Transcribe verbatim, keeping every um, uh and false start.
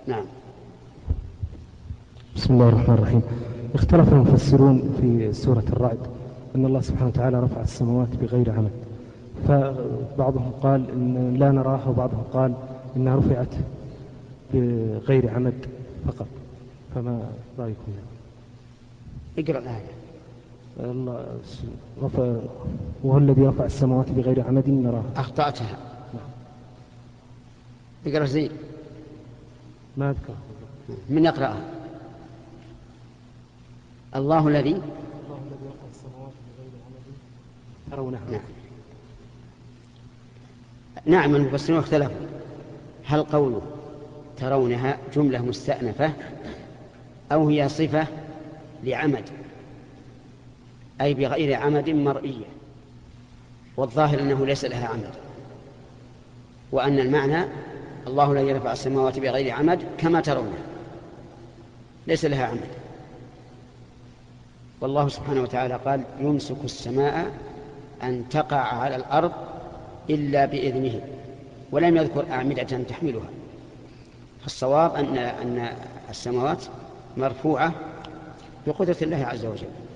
نعم. بسم الله الرحمن الرحيم. اختلف المفسرون في سورة الرعد أن الله سبحانه وتعالى رفع السماوات بغير عمد، فبعضهم قال إن لا نراها، وبعضهم قال إنها رفعت بغير عمد فقط، فما رأيكم؟ اقرأ الآية. الله رفع، وهو الذي رفع السماوات بغير عمد نراها. أخطأتها. اقرأ زين. ما أذكر. من يقرأها؟ الله الذي الله الذي رفع السماوات بغير عمد ترونها. نعم. نعم، المفسرون اختلفوا هل قوله ترونها جملة مستأنفة أو هي صفة لعمد، أي بغير عمد مرئية، والظاهر أنه ليس لها عمد، وأن المعنى الله الذي رفع السماوات بغير عمد كما ترونها ليس لها عمد. والله سبحانه وتعالى قال يمسك السماء أن تقع على الأرض إلا بإذنه، ولم يذكر أعمدة تحملها. الصواب أن أن السماوات مرفوعة بقدرة الله عز وجل.